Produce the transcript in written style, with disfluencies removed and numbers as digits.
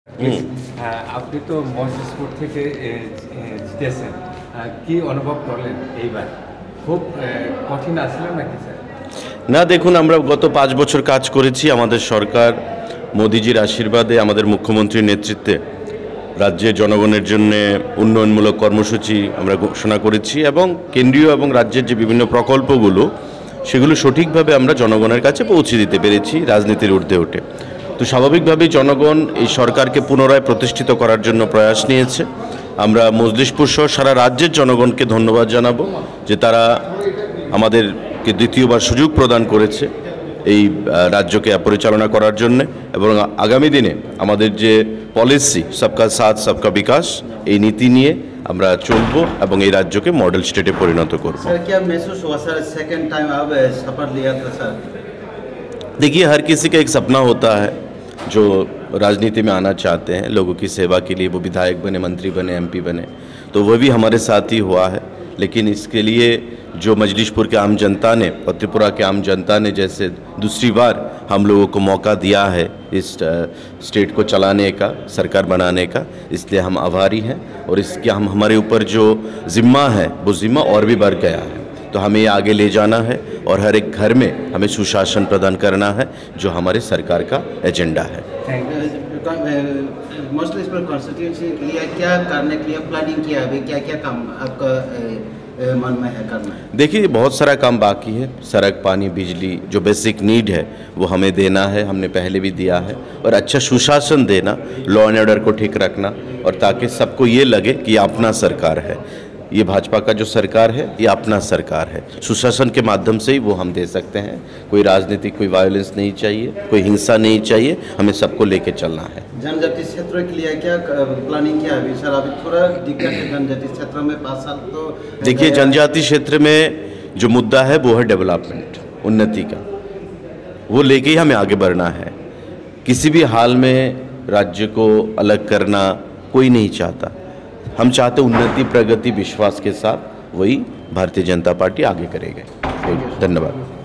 আপনি তো মহেশপুর থেকে জিতেছেন, কি অনুভব করলেন এইবার? খুব কঠিন আসলে নাকি স্যার? না, দেখুন, আমরা গত 5 বছর কাজ করেছি। আমাদের সরকার মোদিজির আশীর্বাদে, আমাদের মুখ্যমন্ত্রীর নেতৃত্বে রাজ্যের জনগণের জন্য উন্নয়নমূলক কর্মসূচি আমরা ঘোষণা করেছি এবং কেন্দ্রীয় এবং রাজ্যের যে বিভিন্ন প্রকল্পগুলো সেগুলো সঠিকভাবে আমরা জনগণের কাছে পৌঁছে দিতে পেরেছি রাজনীতির ঊর্ধ্বে উঠে। তো স্বাভাবিকভাবেই জনগণ এই সরকারকে পুনরায় প্রতিষ্ঠিত করার জন্য প্রয়াস নিয়েছে। আমরা মজলিশপুর সহ সারা রাজ্যের জনগণকে ধন্যবাদ জানাবো যে তারা আমাদেরকে দ্বিতীয়বার সুযোগ প্রদান করেছে এই রাজ্যকে পরিচালনা করার জন্য, এবং আগামী দিনে আমাদের যে পলিসি সবকা সাথ সবকা বিকাশ, এই নীতি নিয়ে আমরা চলব এবং এই राज्य मॉडल स्टेटे परिणत करब। सर, क्या महसूस हुआ सर सेकंड टाइम अब शपथ लिया था सर? देखिए, हर किसी का एक सपना होता है जो राजनीति में आना चाहते हैं, लोगों की सेवा के लिए, वो विधायक बने, मंत्री बने, एमपी बने, तो वो भी हमारे साथ ही हुआ है। लेकिन इसके लिए जो मजलिशपुर के आम जनता ने और त्रिपुरा के आम जनता ने जैसे दूसरी बार हम लोगों को मौका दिया है इस स्टेट को चलाने का, सरकार बनाने का, इसलिए हम आभारी हैं। और इसके हमारे ऊपर जो ज़िम्मा है वो ज़िम्मा और भी बढ़ गया है। तो हमें ये आगे ले जाना है और हर एक घर में हमें सुशासन प्रदान करना है, जो हमारे सरकार का एजेंडा है। मजलिशपुर कॉन्स्टिट्यूंसी के लिए क्या करने के लिए प्लानिंग किया? अभी क्या क्या काम आपका मन में है करना? देखिए, बहुत सारा काम बाकी है। सड़क, पानी, बिजली, जो बेसिक नीड है वो हमें देना है, हमने पहले भी दिया है। और अच्छा सुशासन देना, लॉ एंड ऑर्डर को ठीक रखना, और ताकि सबको ये लगे कि अपना सरकार है, ये भाजपा का जो सरकार है ये अपना सरकार है। सुशासन के माध्यम से ही वो हम दे सकते हैं। कोई राजनीतिक, कोई वायलेंस नहीं चाहिए, कोई हिंसा नहीं चाहिए, हमें सबको लेके चलना है। जनजाति क्षेत्रों के लिए क्या प्लानिंग किया अभी सर? अभी थोड़ा दिक्कत है जनजाति क्षेत्रों में, 5 साल तो देखिए, जनजाति क्षेत्र में जो मुद्दा है वो है डेवलपमेंट, उन्नति का। वो लेके ही हमें आगे बढ़ना है। किसी भी हाल में राज्य को अलग करना कोई नहीं चाहता। हम चाहते उन्नति, प्रगति, विश्वास के साथ वही भारतीय जनता पार्टी आगे करेगी। धन्यवाद।